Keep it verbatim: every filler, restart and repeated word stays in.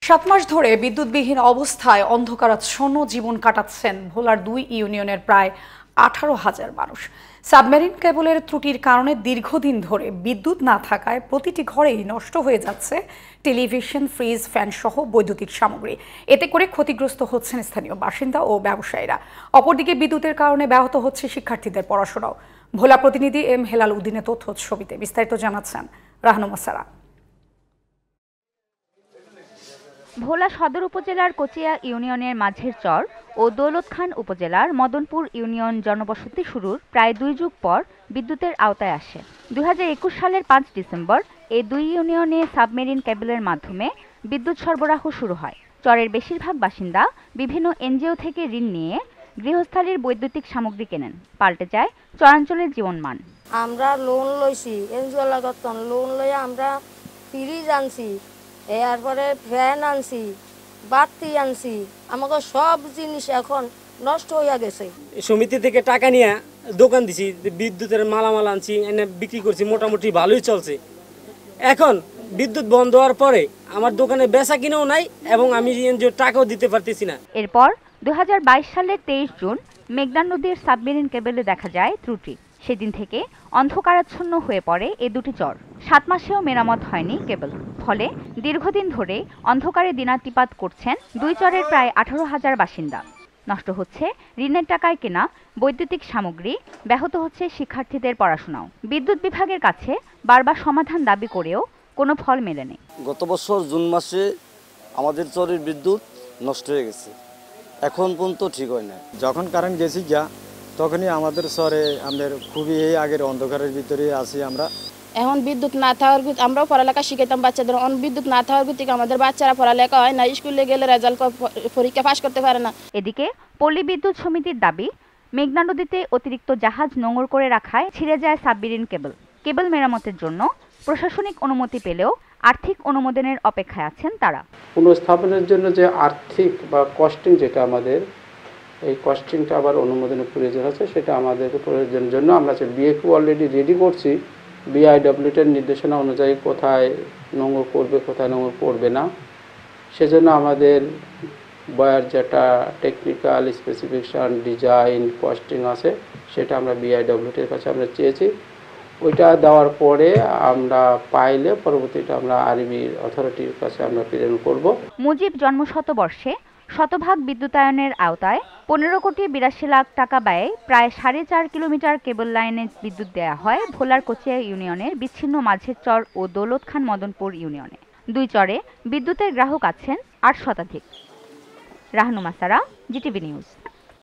সাত মাস ধরে বিদ্যুৎবিহীন অবস্থায় অন্ধকারাচ্ছন্ন জীবন কাটাচ্ছেন ভোলার দুই ইউনিয়নের প্রায় আঠারো হাজার মানুষ। সাবমেরিন কেবলের ত্রুটির কারণে দীর্ঘদিন ধরে বিদ্যুৎ না থাকায় প্রতিটি ঘরেই নষ্ট হয়ে যাচ্ছে টেলিভিশন, ফ্রিজ, ফ্যান সহ বৈদ্যুতিক সামগ্রী। এতে করে ক্ষতিগ্রস্ত হচ্ছেন স্থানীয় বাসিন্দা ও ব্যবসায়ীরা। অপরদিকে বিদ্যুতের কারণে ব্যাহত হচ্ছে শিক্ষার্থীদের পড়াশোনাও। ভোলা প্রতিনিধি এম হেলাল উদ্দিনের তথ্য ছবিতে বিস্তারিত জানাচ্ছেন রাহনুমা সারা। ভোলা সদর উপজেলার কোচিয়া ইউনিয়নের মাঝের চর ও দৌলতখান উপজেলার মদনপুর ইউনিয়ন জনবসতি শুরুর প্রায় দুই যুগ পর বিদ্যুতের আওতায় আসে। দুই হাজার একুশ সালের পাঁচ ডিসেম্বর এই দুই ইউনিয়নে সাবমেরিন কেবলের মাধ্যমে বিদ্যুৎ সরবরাহ শুরু হয়। চরের বেশিরভাগ বাসিন্দা বিভিন্ন এনজিও থেকে ঋণ নিয়ে গৃহস্থালির বৈদ্যুতিক সামগ্রী কেনেন। পাল্টে যায় চরাঞ্চলের জীবনমান। আমরা লোন লইছি, এনজিও লাগতন লোন লইয়া আমরা ফ্রিজ আনছি, এরপরে ফ্যান আনছি, বাতি আনছি, আমাকে সব জিনিস এখন নষ্ট হইয়া গেছে। সমিতি থেকে টাকা নিয়ে দোকান দিছি, বিদ্যুতের মালামাল আনছি, এনে বিক্রি করছি, মোটামুটি ভালোই চলছে। এখন বিদ্যুৎ বন্ধ হওয়ার পরে আমার দোকানে বেচা কিনেও নাই এবং আমি এনজিও টাকাও দিতে পারতেছি না। এরপর দুই হাজার বাইশ সালের তেইশ জুন মেঘনা নদীর সাবমেরিন কেবলে দেখা যায় ত্রুটি। সেদিন থেকে অন্ধকারাচ্ছন্ন হয়ে পড়ে এ দুটি চর। সাত মাসেও মেরামত হয়নি কেবল। ফলে দীর্ঘদিন ধরে অন্ধকারে দিনাতিপাত করছেন দুই চরের প্রায় আঠারো হাজার বাসিন্দা। নষ্ট হচ্ছে ঋণের টাকায় কেনা বৈদ্যুতিক সামগ্রী, ব্যাহত হচ্ছে শিক্ষার্থীদের পড়াশোনাও। বিদ্যুৎ বিভাগের কাছে বারবার সমাধান দাবি করেও কোনো ফল মেলেনি। গত বছর জুন মাসে আমাদের চরের বিদ্যুৎ নষ্ট হয়ে গেছে, এখন পর্যন্ত ঠিক হয় না। যখন কারেন্ট গেছি যা তখনই আমাদের চরে আমাদের খুবই এই আগের অন্ধকারের ভিতরে আছি আমরা। এখন বিদ্যুৎ না থাকার আমরাও পড়ালেখা শিখাইতাম বাচ্চাদের, অন বিদ্যুৎ না থাকার থেকে আমাদের বাচ্চারা পড়ালেখা হয় না, স্কুলে গেলে রেজাল্ট পরীক্ষা পাস করতে পারে না। এদিকে পল্লী বিদ্যুৎ সমিতির দাবি, মেঘনা নদীতে অতিরিক্ত জাহাজ নোঙর করে রাখায় ছিঁড়ে যায় সাবমেরিন কেবল। কেবল মেরামতের জন্য প্রশাসনিক অনুমতি পেলেও আর্থিক অনুমোদনের অপেক্ষায় আছেন তারা। পুনঃস্থাপনের জন্য যে আর্থিক বা কস্টিং যেটা আমাদের, এই কস্টিংটা আবার অনুমোদনের প্রয়োজন আছে, সেটা আমাদের প্রয়োজনের জন্য আমরা বিএকিউ অলরেডি রেডি করছি। বিআইডব্লিউটির নির্দেশনা অনুযায়ী কোথায় নোঙর করবে, কোথায় নোঙর করবে না, সেজন্য আমাদের বয়ার যেটা টেকনিক্যাল স্পেসিফিকেশান, ডিজাইন, কস্টিং আছে, সেটা আমরা বিআইডব্লিউটির কাছে আমরা চেয়েছি। ওইটা দেওয়ার পরে আমরা পাইলে পরবর্তীতে আমরা আরবি অথরিটির কাছে আমরা প্রেরণ করব। মুজিব জন্মশতবর্ষে শতভাগ বিদ্যুতায়নের আওতায় পনেরো কোটি বিরাশি লাখ টাকা ব্যয়ে প্রায় সাড়ে চার কিলোমিটার কেবল লাইনে বিদ্যুৎ দেওয়া হয় ভোলার কোচিয়া ইউনিয়নের বিচ্ছিন্ন মাঝের চর ও দৌলতখান মদনপুর ইউনিয়নে। দুই চরে বিদ্যুতের গ্রাহক আছেন আট শতাধিক। Rahnuma Sara, GTV news.